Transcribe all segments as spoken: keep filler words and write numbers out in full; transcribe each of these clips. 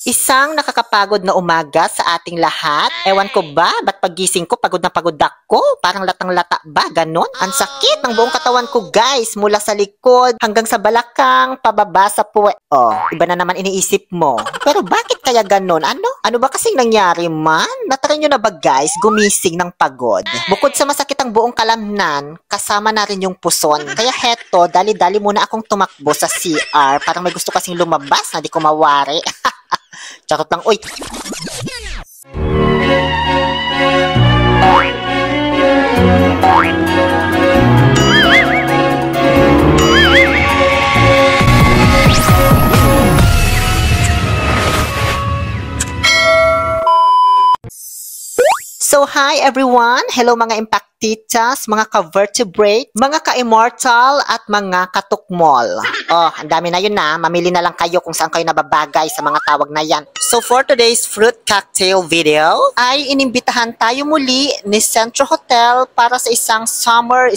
Isang nakakapagod na umaga sa ating lahat. Ewan ko ba, ba't pagising ko pagod na pagod ako? Parang latang-lata ba? Ganon? Ang sakit ng buong katawan ko guys, mula sa likod hanggang sa balakang, pababa sa puwet. Oh, iba na naman iniisip mo. Pero bakit kaya ganon? Ano? Ano ba kasing nangyari man? Natry nyo na ba guys, gumising ng pagod? Bukod sa masakit ang buong kalamnan, kasama na rin yung puson. Kaya heto, dali-dali muna akong tumakbo sa C R. Parang may gusto kasing lumabas na di ko mawari. Charot lang, uy! So, hi everyone! Hello mga impactitas, mga ka-vertebrate, mga ka-immortal, at mga katukmol. Oh, ang dami na yun na. Mamili na lang kayo kung saan kayo nababagay sa mga tawag na yan. So, for today's fruit cocktail video, ay inimbitahan tayo muli ni Centro Hotel para sa isang summer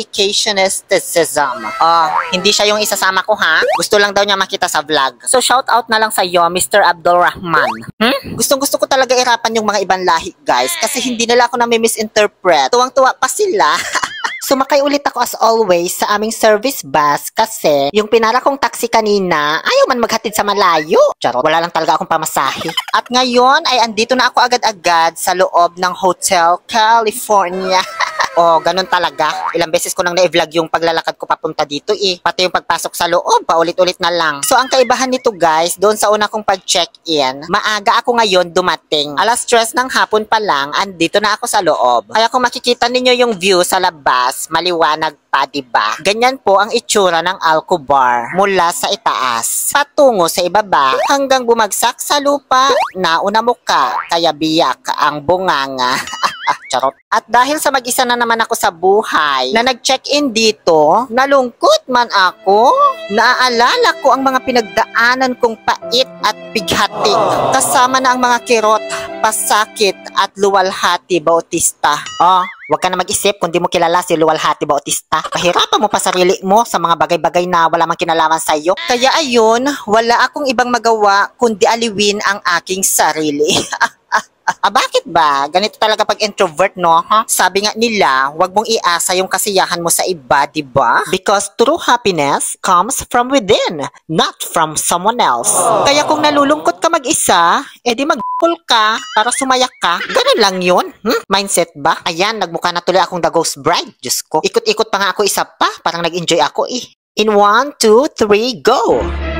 staycationism. Oh, hindi siya yung isasama ko ha. Gusto lang daw niya makita sa vlog. So, shout out na lang sa iyo, Mister Abdul Rahman. Hmm? Gustong gusto ko talaga irapan yung mga ibang lahi, guys, kasi hindi nila ako nami-misinterpret. Tuwang-tuwa pa sila. Sumakay ulit ako as always sa aming service bus kasi yung pinara kong taxi kanina ayaw man maghatid sa malayo. Charot, wala lang talaga akong pamasahe. At ngayon ay andito na ako agad-agad sa loob ng Hotel California. Oh, ganun talaga. Ilang beses ko nang na-vlog yung paglalakad ko papunta dito eh. Pati yung pagpasok sa loob, paulit-ulit na lang. So, ang kaibahan nito guys, doon sa una kong pag-check-in, maaga ako ngayon dumating. Alas tres ng hapon pa lang, andito na ako sa loob. Kaya kung makikita ninyo yung view sa labas, maliwanag pa, diba? Ganyan po ang itsura ng Alcobar mula sa itaas patungo sa ibaba hanggang bumagsak sa lupa. Nauna mo ka, kaya biyak ang bunganga. Charot. At dahil sa mag-isa na naman ako sa buhay na nag-check-in dito, nalungkot man ako. Naaalala ko ang mga pinagdaanan kong pait at bighati. Kasama na ang mga kirot, pasakit at luwalhati Bautista. Oh, wag ka na mag-isip kung di mo kilala si Luwalhati Bautista. Pahirapan mo pa sarili mo sa mga bagay-bagay na wala mang kinalaman sa iyo. Kaya ayun, wala akong ibang magawa kundi aliwin ang aking sarili. Ah, bakit ba? Ganito talaga pag introvert, no? Huh? Sabi nga nila, wag mong iasa yung kasiyahan mo sa iba, diba? Because true happiness comes from within, not from someone else. Kaya kung nalulungkot ka mag-isa, edi mag-pull ka para sumaya ka. Ganun lang yun. Hmm? Mindset ba? Ayan, nagmukha na tuloy akong the ghost bride. Diyos ko. Ikot-ikot pa nga ako isa pa. Parang nag-enjoy ako eh. In one, two, three, go!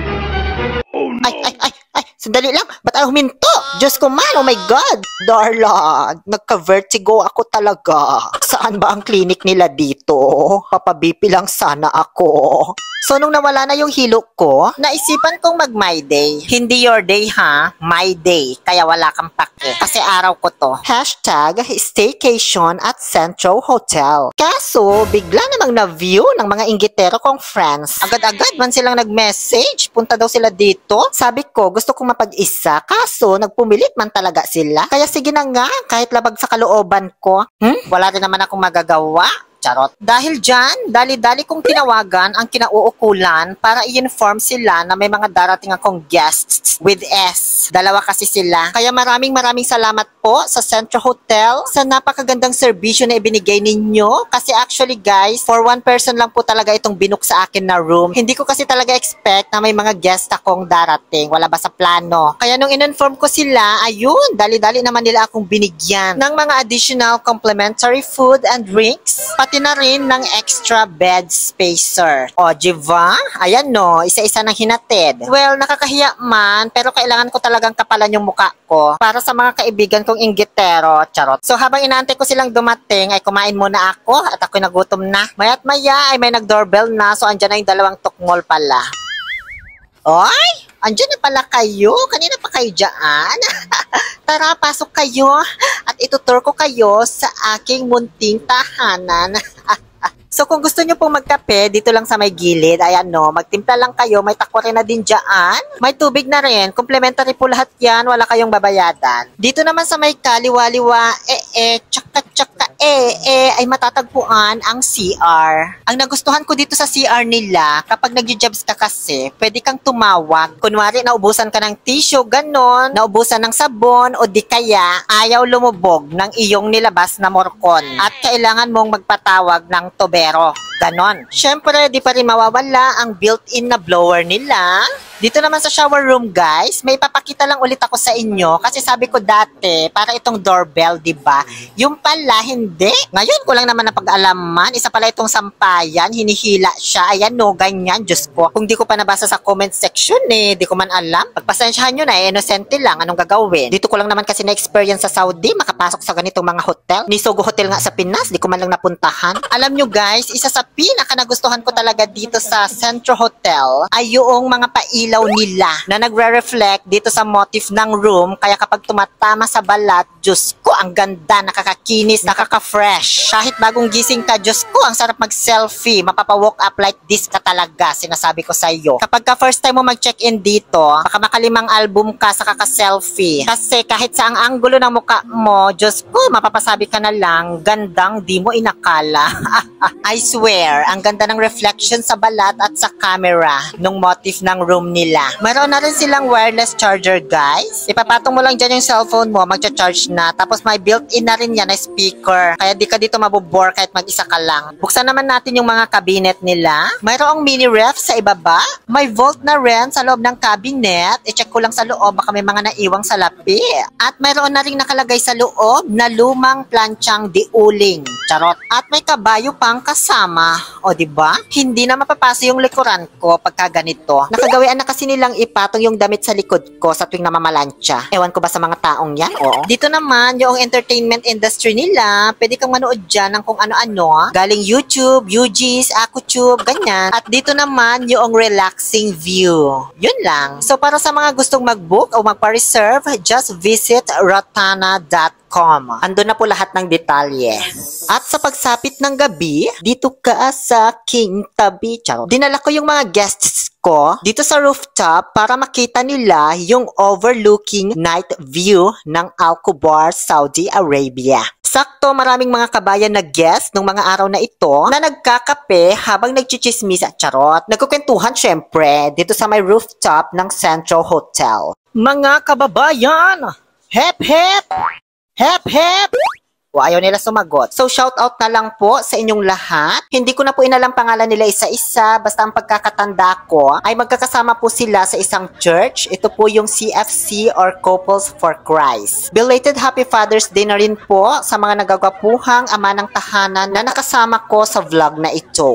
Ay, ay, ay, ay, sandali lang. Ba't ako huminto? Diyos ko man, oh my God. Darla, nagka-vertigo ako talaga. Saan ba ang clinic nila dito? Papa-B P lang sana ako. So, nung nawala na yung hilo ko, naisipan kong mag-my day. Hindi your day, ha? My day. Kaya wala kang pake. Kasi araw ko to. Hashtag staycation at Centro Hotel. Kaso, bigla namang na-view ng mga inggitero kong friends. Agad-agad man silang nag-message. Punta daw sila dito. Sabi ko, gusto kong mapag-isa. Kaso, nagpumilit man talaga sila. Kaya sige na nga, kahit labag sa kalooban ko. Hmm? Wala rin naman akong magagawa. Charot. Dahil dyan, dali-dali kong tinawagan ang kinauukulan para i-inform sila na may mga darating akong guests with S. Dalawa kasi sila. Kaya maraming maraming salamat po sa Centro Hotel sa napakagandang serbisyo na ibinigay ninyo. Kasi actually guys, for one person lang po talaga itong binook sa akin na room. Hindi ko kasi talaga expect na may mga guest akong darating. Wala ba sa plano? Kaya nung in-inform ko sila, ayun, dali-dali naman nila akong binigyan ng mga additional complimentary food and drinks. Pati na rin ng extra bed spacer. O, diba? Ayan no, isa-isa nang hinatid. Well, nakakahiya man, pero kailangan ko talagang kapalan yung muka ko para sa mga kaibigan kong inggitero. Charot. So, habang inaantay ko silang dumating, ay kumain muna ako at ako'y nagutom na. Maya't maya ay may nag-doorbell na, so andyan na yung dalawang tukmol pala. Oy! Andyan na pala kayo. Kanina pa kayo dyan. Tara, pasok kayo at itutur ko kayo sa aking munting tahanan. So kung gusto nyo pong magkape, dito lang sa may gilid, ayan no, magtimpla lang kayo, may takwa rin na din dyan. May tubig na rin, complimentary po lahat yan, wala kayong babayadan. Dito naman sa may kaliwa-liwa, eh eh, tsak At tsaka eh, eh, ay matatagpuan ang C R. Ang nagustuhan ko dito sa C R nila, kapag nag-jobs ka kasi, pwede kang tumawag. Kunwari, naubusan ka ng tissue, ganon, naubusan ng sabon, o di kaya, ayaw lumubog ng iyong nilabas na morkon. At kailangan mong magpatawag ng tubero. Ganon. Siyempre, di pa rin mawawala ang built-in na blower nila. Dito naman sa shower room, guys, may papakita lang ulit ako sa inyo kasi sabi ko dati, para itong doorbell, di ba? Yung pala, hindi. Ngayon ko lang naman napag-alaman, isa pala itong sampayan, hinihila siya. Ayan, no, ganyan, Diyos ko. Kung di ko pa nabasa sa comment section, eh, di ko man alam. Pagpasensyahan nyo na, eh, inosente lang, anong gagawin? Dito ko lang naman kasi na-experience sa Saudi, makapasok sa ganitong mga hotel. Nisogo Hotel nga sa Pinas, di ko man lang napuntahan. Alam nyo, guys, isa sa pinaka nagustuhan ko talaga dito sa Centro Hotel ay yung mga pailaw nila na nagre-reflect dito sa motif ng room, kaya kapag tumatama sa balat, Diyos ko, ang ganda, nakakakinis, nakaka-fresh. Kahit bagong gising ka, Diyos ko, ang sarap mag-selfie, mapapa-walk up like this ka talaga, sinasabi ko sa iyo. Kapag ka first time mo mag-check-in dito, baka makalimang album ka sa kaka-selfie. Kasi kahit sa ang anggulo ng mukha mo, Diyos ko, mapapasabi ka na lang, gandang di mo inakala. I swear, ang ganda ng reflection sa balat at sa camera nung motif ng room nila. Meron na rin silang wireless charger, guys. Ipapatong mo lang dyan yung cellphone mo, magcha-charge na. Tapos may built-in na rin yan na speaker. Kaya di ka dito mabubore kahit mag-isa ka lang. Buksan naman natin yung mga cabinet nila. Mayroong mini ref sa ibaba. May vault na rin sa loob ng cabinet. I-check ko lang sa loob, baka may mga naiwang salapi. At mayroon na rin nakalagay sa loob na lumang planchang diuling. Charot. At may kabayo pang kasama. O diba? Hindi na mapapasa yung likuran ko pagka ganito. Nakagawian na kasi nilang ipatong yung damit sa likod ko sa tuwing namamalansya. Ewan ko ba sa mga taong yan? Oo. Dito naman, yung entertainment industry nila, pwede kang manood dyan ng kung ano-ano. Galing YouTube, U Gs, AkuTube, ganyan. At dito naman, yung relaxing view. Yun lang. So, para sa mga gustong mag-book o magpa-reserve, just visit rotana dot com. Andun na po lahat ng detalye. At sa pagsapit ng gabi, dito ka sa aking tabi. Charo. Dinala ko yung mga guests ko dito sa rooftop para makita nila yung overlooking night view ng Al Khobar, Saudi Arabia. Sakto, maraming mga kabayan na guest nung mga araw na ito na nagkakape habang nagchichismis at charot. Nagkukwentuhan syempre dito sa may rooftop ng Central Hotel. Mga kababayan! Hep hep! Hep hep! O, ayaw nila sumagot. So, shout out na lang po sa inyong lahat. Hindi ko na po inalang pangalan nila isa-isa. Basta ang pagkakatanda ko ay magkakasama po sila sa isang church. Ito po yung C F C or Couples for Christ. Belated Happy Father's Day na rin po sa mga nagagwapuhang ama ng tahanan na nakasama ko sa vlog na ito.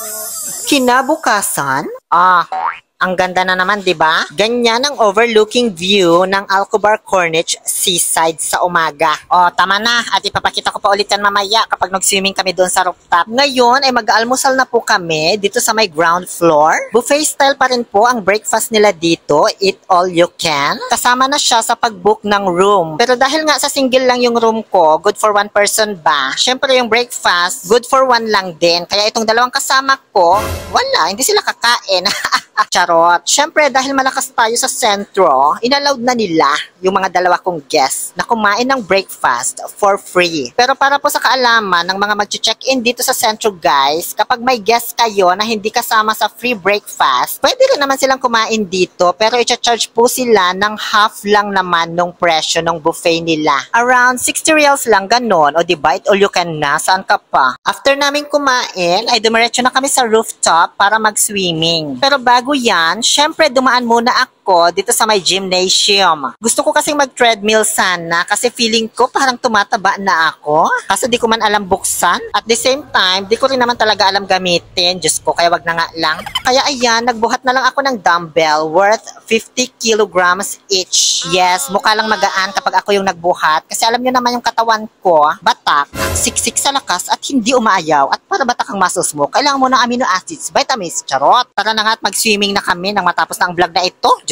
Kinabukasan, ah... ang ganda na naman, di ba? Ganyan ang overlooking view ng Al Khobar Corniche Seaside sa umaga. O, tama na. At ipapakita ko pa ulit yan mamaya kapag nag-swimming kami doon sa rooftop. Ngayon ay mag-almusal na po kami dito sa may ground floor. Buffet style pa rin po ang breakfast nila dito. Eat all you can. Kasama na siya sa pag-book ng room. Pero dahil nga sa single lang yung room ko, good for one person ba? Syempre yung breakfast, good for one lang din. Kaya itong dalawang kasama ko, wala, hindi sila kakain. Charot. Siyempre, dahil malakas tayo sa sentro, inallowed na nila yung mga dalawa kong guests na kumain ng breakfast for free. Pero para po sa kaalaman ng mga mag-check-in dito sa sentro, guys, kapag may guest kayo na hindi kasama sa free breakfast, pwede rin naman silang kumain dito, pero i-charge po sila ng half lang naman nung presyo ng buffet nila. Around sixty reals lang, ganon. O diba, it all you can na, saan ka pa? After namin kumain, ay dumiretso na kami sa rooftop para mag-swimming. Pero bago yan, syempre dumaan muna ako dito sa may gymnasium. Gusto ko kasing mag-treadmill sana kasi feeling ko parang tumataba na ako. Kaso di ko man alam buksan. At the same time, di ko rin naman talaga alam gamitin. Diyos ko, kaya wag na nga lang. Kaya ayan, nagbuhat na lang ako ng dumbbell worth fifty kilograms each. Yes, mukha lang magaan kapag ako yung nagbuhat. Kasi alam nyo naman yung katawan ko, batak, siksik sa lakas at hindi umaayaw. At para batak ang muscles mo, kailangan mo ng amino acids, vitamins, charot. Tara na nga at mag-swimming na kami nang matapos na ang vlog na ito. Diyos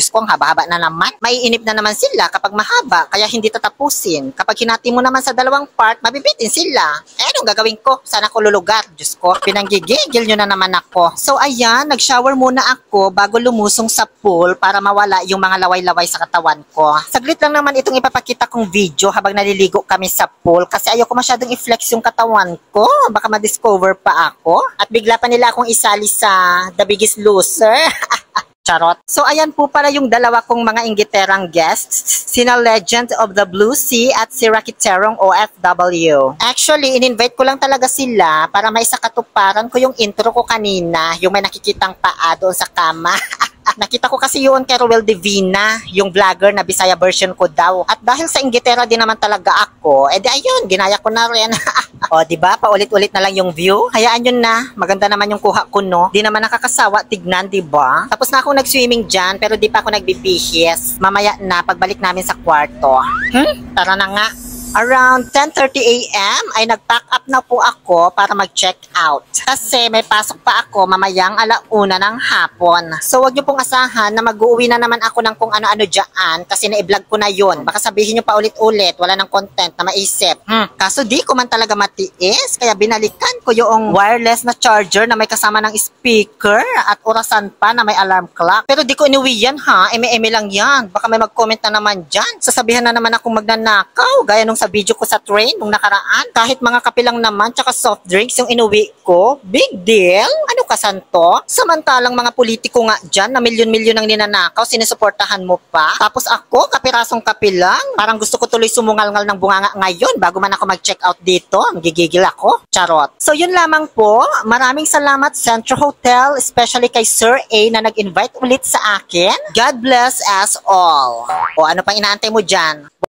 Diyos ko, ang haba-haba na naman. Maiinip na naman sila kapag mahaba, kaya hindi tatapusin. Kapag hinati mo naman sa dalawang part, mabibitin sila. Eh, anong gagawin ko? Sana ko lulugar. Diyos ko, pinanggigigil nyo na naman ako. So, ayan, nag-shower muna ako bago lumusong sa pool para mawala yung mga laway-laway sa katawan ko. Saglit lang naman itong ipapakita kong video habang naliligo kami sa pool kasi ayoko masyadong i-flex yung katawan ko. Baka ma-discover pa ako. At bigla pa nila akong isali sa The Biggest Loser. Charot. So, ayan po pala yung dalawa kong mga inggiterang guests, sina Legend of the Blue Sea at si Rakiterong O F W. Actually, in-invite ko lang talaga sila para may sakatuparan ko yung intro ko kanina, yung may nakikitang paa doon sa kama. Nakita ko kasi yun kay Ruel Divina, yung vlogger na Bisaya version ko daw. At dahil sa inggitera din naman talaga ako, edi ayun, ginaya ko na rin. O, diba? Paulit-ulit na lang yung view. Hayaan yun na. Maganda naman yung kuha ko, no? Di naman nakakasawa, tignan, diba? Tapos na ako nag-swimming dyan, pero di pa ako nagbibihis. Mamaya na, pagbalik namin sa kwarto. Hmm? Tara na nga. Around ten thirty a m ay nag-pack up na po ako para mag-check out. Kasi may pasok pa ako mamayang alauna ng hapon. So wag niyo pong asahan na mag-uwi na naman ako ng kung ano-ano dyan kasi na-vlog ko na yun. Baka sabihin niyo pa ulit-ulit, wala ng content na maisip. Hmm. Kaso di ko man talaga matiis, kaya binalikan ko yung wireless na charger na may kasama ng speaker at orasan pa na may alarm clock. Pero di ko inuwi yan ha, eme-eme lang yan. Baka may mag-comment na naman dyan. Sasabihan na naman akong magnanakaw, gaya nung sa video ko sa train nung nakaraan. Kahit mga kape lang naman tsaka soft drinks yung inuwi ko, big deal? Ano ka santo? Samantalang mga politiko nga dyan na milyon-milyon ang ninanakaw, sinusuportahan mo pa. Tapos ako, kapirasong kape lang. Parang gusto ko tuloy sumungal-ngal ng bunganga ngayon bago man ako mag-check out dito. Gigigil ako. Charot. So yun lamang po. Maraming salamat Centro Hotel, especially kay Sir A na nag-invite ulit sa akin. God bless us all. O ano pang inaantay mo dyan?